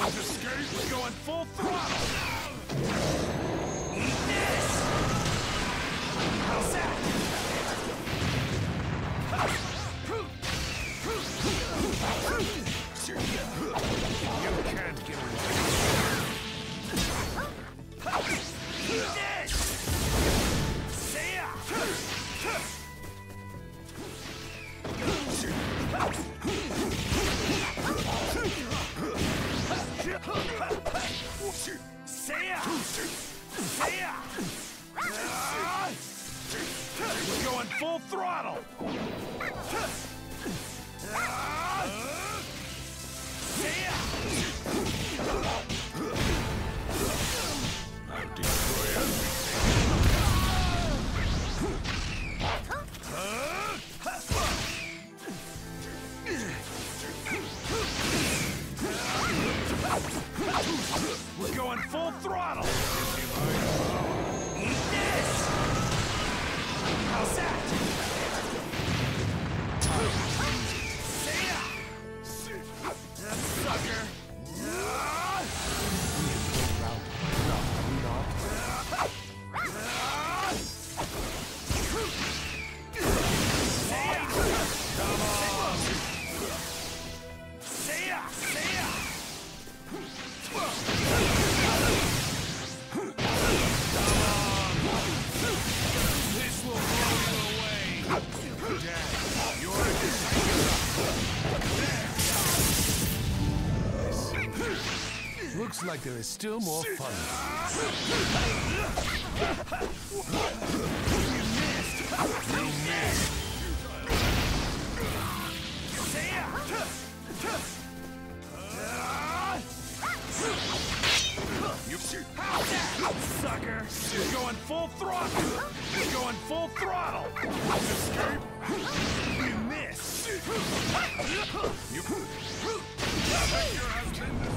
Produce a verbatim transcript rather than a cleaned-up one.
Escape! We're going full throttle! Eat this! How's that? You can't get away. Eat this! See ya! See ya! See ya! We're going full throttle! See ya! I'll destroy everything. We're going full throttle! Eat this! How's that? See ya! That sucker! See ya! Come on! See ya! See ya! This will blow you away! Dad, you're a Looks like there is still more fun. You missed! See ya! You How's that, sucker? You're going full throttle! You're going full throttle! Escape! You missed! You... Your husband